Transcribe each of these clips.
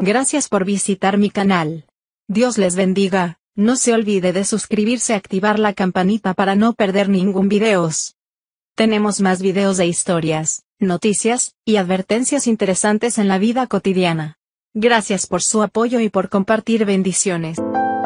Gracias por visitar mi canal. Dios les bendiga. No se olvide de suscribirse y activar la campanita para no perder ningún videos. Tenemos más videos de historias, noticias, y advertencias interesantes en la vida cotidiana. Gracias por su apoyo y por compartir bendiciones.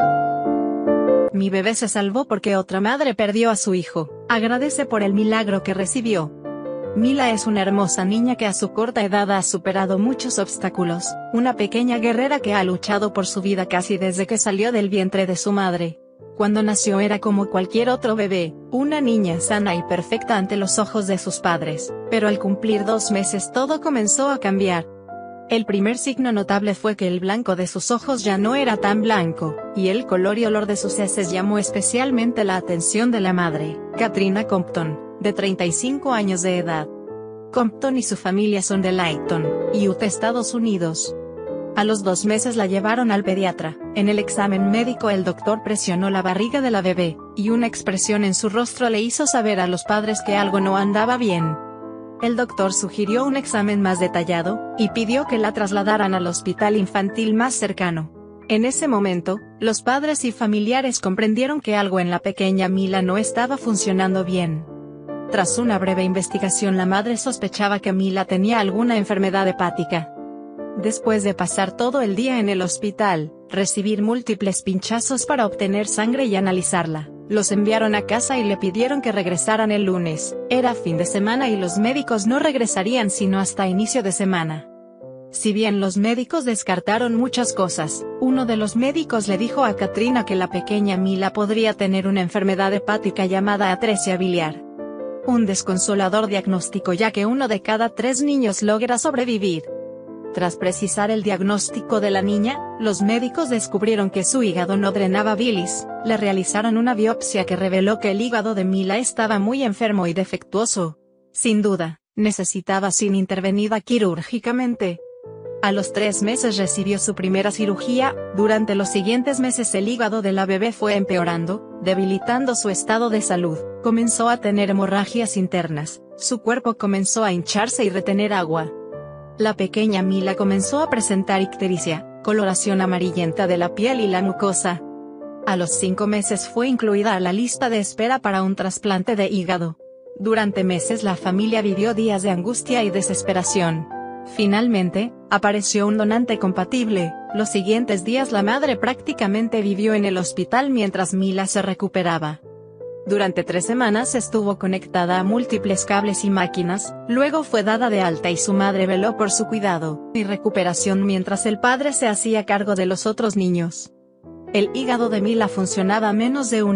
Mi bebé se salvó porque otra madre perdió a su hijo. Agradece por el milagro que recibió. Mila es una hermosa niña que a su corta edad ha superado muchos obstáculos, una pequeña guerrera que ha luchado por su vida casi desde que salió del vientre de su madre. Cuando nació era como cualquier otro bebé, una niña sana y perfecta ante los ojos de sus padres, pero al cumplir 2 meses todo comenzó a cambiar. El primer signo notable fue que el blanco de sus ojos ya no era tan blanco, y el color y olor de sus heces llamó especialmente la atención de la madre, Katrina Compton, de 35 años de edad. Compton y su familia son de Layton, Utah, Estados Unidos. A los 2 meses la llevaron al pediatra. En el examen médico el doctor presionó la barriga de la bebé, y una expresión en su rostro le hizo saber a los padres que algo no andaba bien. El doctor sugirió un examen más detallado, y pidió que la trasladaran al hospital infantil más cercano. En ese momento, los padres y familiares comprendieron que algo en la pequeña Mila no estaba funcionando bien. Tras una breve investigación la madre sospechaba que Mila tenía alguna enfermedad hepática. Después de pasar todo el día en el hospital, recibir múltiples pinchazos para obtener sangre y analizarla, los enviaron a casa y le pidieron que regresaran el lunes. Era fin de semana y los médicos no regresarían sino hasta inicio de semana. Si bien los médicos descartaron muchas cosas, uno de los médicos le dijo a Katrina que la pequeña Mila podría tener una enfermedad hepática llamada atresia biliar. Un desconsolador diagnóstico ya que 1 de cada 3 niños logra sobrevivir. Tras precisar el diagnóstico de la niña, los médicos descubrieron que su hígado no drenaba bilis. Le realizaron una biopsia que reveló que el hígado de Mila estaba muy enfermo y defectuoso. Sin duda, necesitaba ser intervenida quirúrgicamente. A los 3 meses recibió su primera cirugía. Durante los siguientes meses el hígado de la bebé fue empeorando, debilitando su estado de salud. Comenzó a tener hemorragias internas, su cuerpo comenzó a hincharse y retener agua. La pequeña Mila comenzó a presentar ictericia, coloración amarillenta de la piel y la mucosa. A los 5 meses fue incluida a la lista de espera para un trasplante de hígado. Durante meses la familia vivió días de angustia y desesperación. Finalmente, apareció un donante compatible. Los siguientes días la madre prácticamente vivió en el hospital mientras Mila se recuperaba. Durante 3 semanas estuvo conectada a múltiples cables y máquinas, luego fue dada de alta y su madre veló por su cuidado y recuperación mientras el padre se hacía cargo de los otros niños. El hígado de Mila funcionaba a menos de un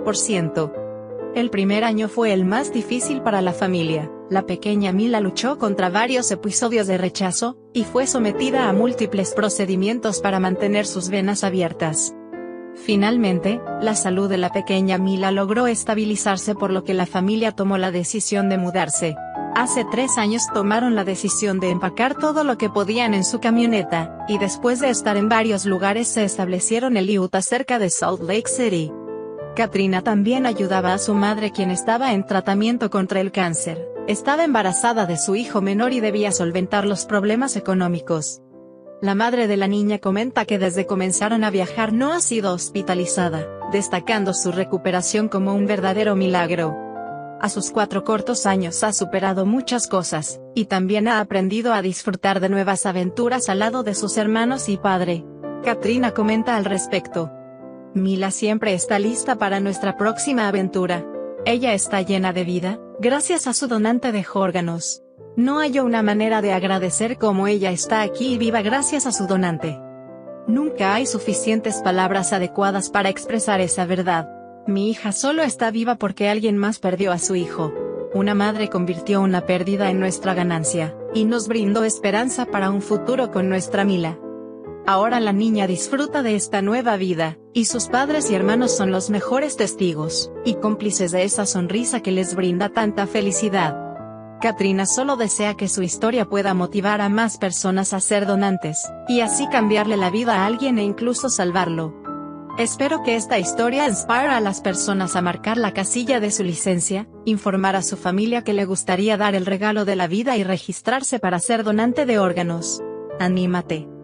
5%. El primer año fue el más difícil para la familia. La pequeña Mila luchó contra varios episodios de rechazo, y fue sometida a múltiples procedimientos para mantener sus venas abiertas. Finalmente, la salud de la pequeña Mila logró estabilizarse por lo que la familia tomó la decisión de mudarse. Hace 3 años tomaron la decisión de empacar todo lo que podían en su camioneta, y después de estar en varios lugares se establecieron en Utah cerca de Salt Lake City. Katrina también ayudaba a su madre quien estaba en tratamiento contra el cáncer. Estaba embarazada de su hijo menor y debía solventar los problemas económicos. La madre de la niña comenta que desde comenzaron a viajar no ha sido hospitalizada, destacando su recuperación como un verdadero milagro. A sus 4 cortos años ha superado muchas cosas, y también ha aprendido a disfrutar de nuevas aventuras al lado de sus hermanos y padre. Katrina comenta al respecto: Mila siempre está lista para nuestra próxima aventura. Ella está llena de vida, gracias a su donante de órganos. No hay una manera de agradecer cómo ella está aquí y viva gracias a su donante. Nunca hay suficientes palabras adecuadas para expresar esa verdad. Mi hija solo está viva porque alguien más perdió a su hijo. Una madre convirtió una pérdida en nuestra ganancia, y nos brindó esperanza para un futuro con nuestra Mila. Ahora la niña disfruta de esta nueva vida, y sus padres y hermanos son los mejores testigos, y cómplices de esa sonrisa que les brinda tanta felicidad. Katrina solo desea que su historia pueda motivar a más personas a ser donantes, y así cambiarle la vida a alguien e incluso salvarlo. Espero que esta historia inspire a las personas a marcar la casilla de su licencia, informar a su familia que le gustaría dar el regalo de la vida y registrarse para ser donante de órganos. Anímate,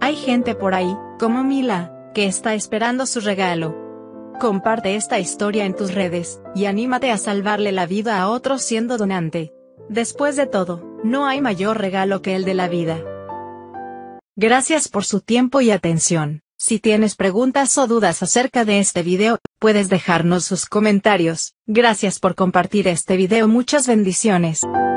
Hay gente por ahí, como Mila, que está esperando su regalo. Comparte esta historia en tus redes, y anímate a salvarle la vida a otros siendo donante. Después de todo, no hay mayor regalo que el de la vida. Gracias por su tiempo y atención. Si tienes preguntas o dudas acerca de este video, puedes dejarnos sus comentarios. Gracias por compartir este video. Muchas bendiciones.